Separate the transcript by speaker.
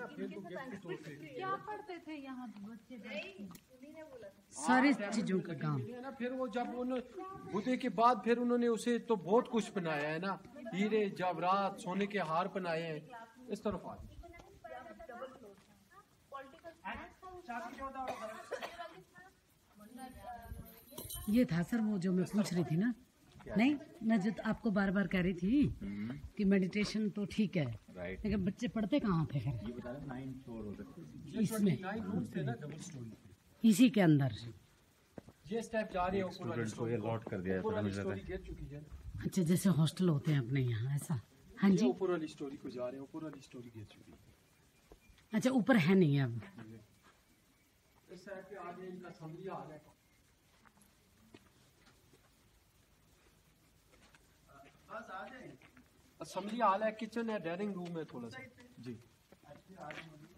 Speaker 1: ना, फिर वो गिफ्ट के तौर पे
Speaker 2: क्या पढ़ते थे यहाँ बच्चे?
Speaker 3: सारी चीजों का काम
Speaker 1: है ना। फिर वो जब उन बुद्धे के बाद फिर उन्होंने उसे तो बहुत कुछ बनाया है ना, हीरे जवाहरात सोने के हार बनाए हैं। इस तरफ आ
Speaker 3: ये था सर वो जो मैं पूछ रही थी ना, नहीं मैं जो आपको बार बार कह रही थी कि मेडिटेशन तो ठीक है, लेकिन बच्चे पढ़ते कहाँ थे फिर?
Speaker 4: ये बता रहे 9 फ्लोर होता है
Speaker 3: इसमें
Speaker 1: 9 रूम्स थे ना डबल स्टोरी।
Speaker 3: इसी के अंदर।
Speaker 1: ये स्टेप जा रहे हो पूरा
Speaker 4: स्टूडेंट को अलॉट कर दिया है,
Speaker 1: पूरा
Speaker 4: पता नहीं
Speaker 1: स्टोरी गिर चुकी है।
Speaker 3: अच्छा जैसे हॉस्टल होते हैं अपने यहाँ ऐसा? हाँ जी।
Speaker 1: ऊपर वाली स्टोरी को जा रहे हो, पूरा स्टोरी गिर चुकी है।
Speaker 3: अच्छा ऊपर है नहीं अब?
Speaker 1: इस साइड पे आगे इनका असेंबली हाल है। असेंबली हाल है, किचन है, डाइनिंग रूम है थोड़ा सा जी।